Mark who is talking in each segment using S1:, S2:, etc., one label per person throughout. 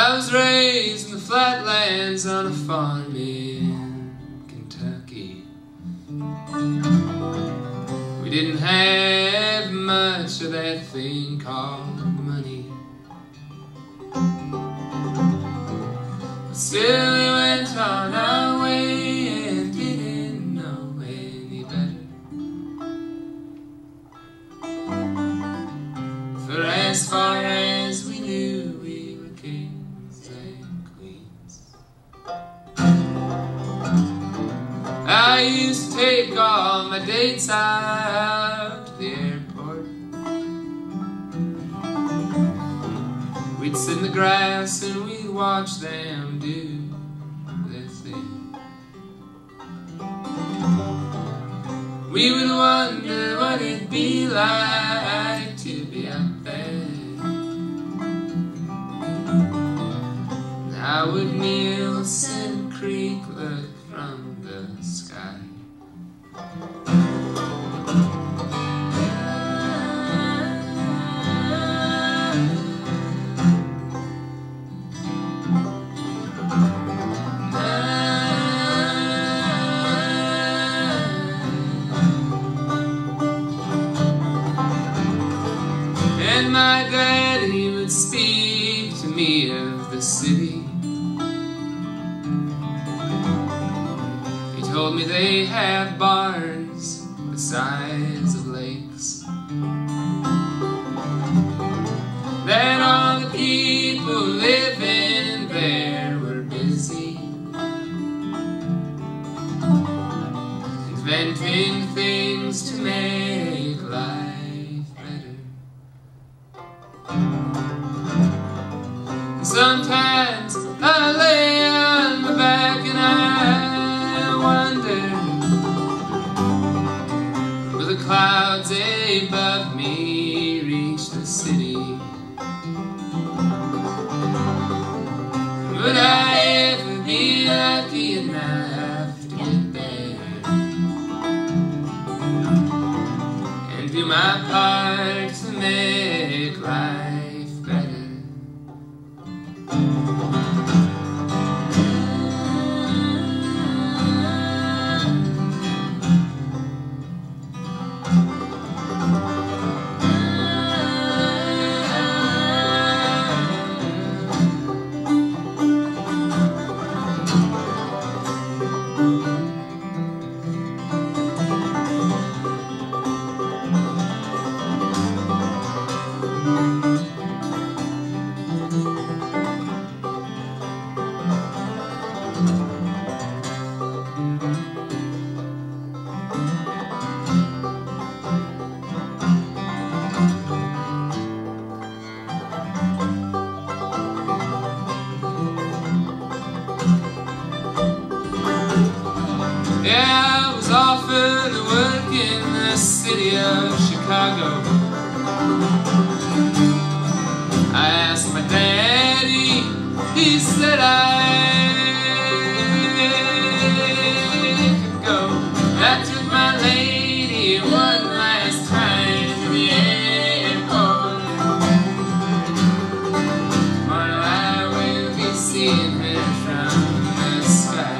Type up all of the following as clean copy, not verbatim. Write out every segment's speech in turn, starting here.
S1: I was raised in the flatlands on a farm in Kentucky. We didn't have much of that thing called money, but still we went on our way and didn't know any better. For as far as we knew, we were kings and queens. I used to take all my dates out to the airport. We'd sit in the grass and we'd watch them do their thing. We would wonder what it'd be like to be out there. How would Nielsen Creek look from the sky? And my daddy would speak to me of the city. He told me they have barns the size of lakes, that all the people living there were busy, inventing things to make life better. And sometimes I lay on my back and I wonder, will the clouds above me reach the city? Would I ever be lucky enough to get there and do my part to make life better? Yeah, I was offered to work in the city of Chicago. I asked my daddy, he said I could go. I took my lady one last time to the airport. Tomorrow I will be seeing her from the sky.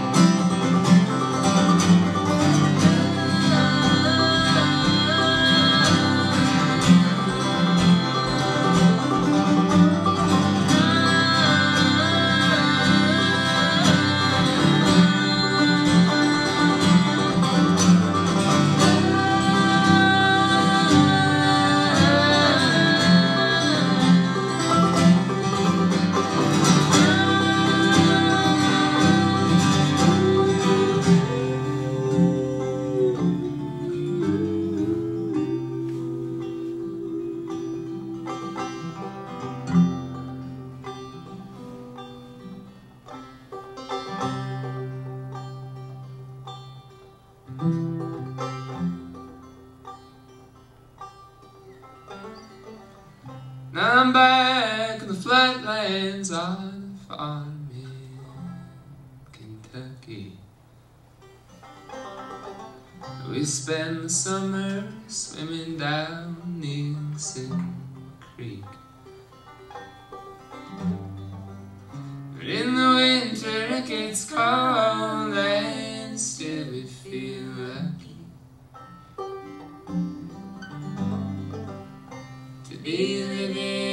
S1: Now I'm back in the flatlands on a farm in Kentucky. We spend the summer swimming down Incessantly Creek. But in the winter it gets cold and still we feel lucky to be living